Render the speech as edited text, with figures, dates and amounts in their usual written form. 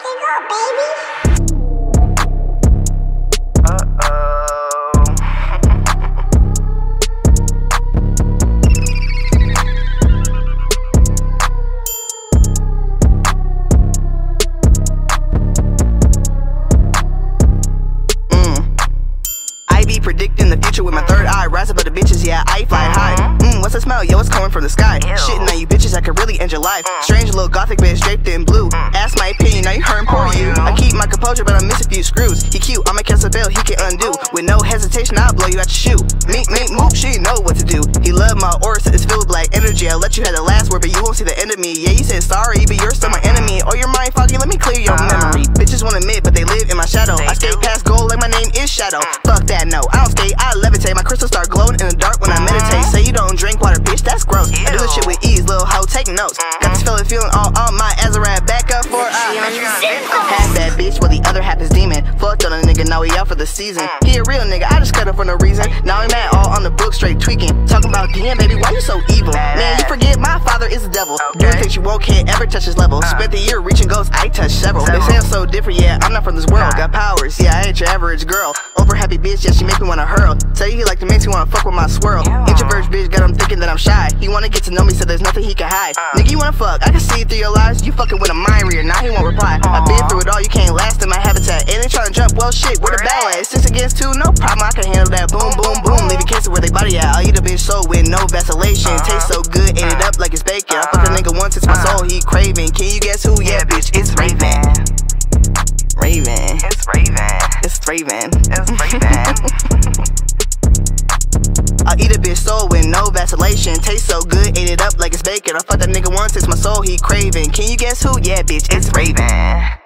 Pick up, baby. I be predicting the future with my third eye. Rise above the bitches, yeah, I fly high. What's the smell? Yo, it's coming from the sky. Shitting on you bitches, I could really end your life. Strange little gothic bitch draped in blue. Ask my opinion, now you heard poor you. I keep my composure, but I miss a few screws. He cute, I'ma cancel a bill, he can undo. With no hesitation, I'll blow you out your shoe. Meet, move, she know what to do. He love my aura, so it's filled with black energy. I'll let you have the last word, but you won't see the end of me. Yeah, you said sorry, but you're still my enemy. Or your mind foggy, let me clear your memory. Bitches won't admit, but they live in my shadow. I skate past gold like my name is Shadow. Fuck that, no, I don't skate, I levitate. My crystals start glowing in the dark when I meditate. Say you don't drink water, bitch, that's gross. I do this shit with ease, little hoe, take notes. Got this feeling all on my Azarad. Back up for half that bitch, while the other half is demon. Fucked on a nigga, now he out for the season. He a real nigga, I just cut him for no reason. Now he mad all on the book, straight tweaking. Talking about DM, baby, why you so evil? Man, you forget my father is the devil. Doing things you won't, can't ever touch his level. Spent the year reaching goals, I touched several. They say I'm so different, yeah, I'm not from this world. Got powers, yeah, I ain't your average girl. Over happy bitch, yeah, she make me wanna hurl. Tell you he like to mix, he wanna fuck with my swirl. Introvert bitch got him thinking that I'm shy. He wanna get to know me, so there's nothing he can hide. Nigga, you wanna fuck, I can see through your lies. You fucking with a mind reader, now he won't reply. I've been through it all, you can't last in my habitat. And they tryna jump, well shit, where the ball at? 6 against 2, no problem, I can handle that. Boom, boom, boom, leaving cases where they body at. I'll eat a bitch soul with no vacillation. Tastes so good, ate it up like it's bacon. I fuck a nigga once, it's my soul, he craving. Can you guess who? Yeah, bitch, it's Raven. Raven. It's Raven. It's Raven. It's Raven. I'll eat a bitch soul with no vacillation. Tastes so good, ate it up like it's bacon. I fuck that nigga once, it's my soul, he craving. Can you guess who? Yeah, bitch, it's Raven.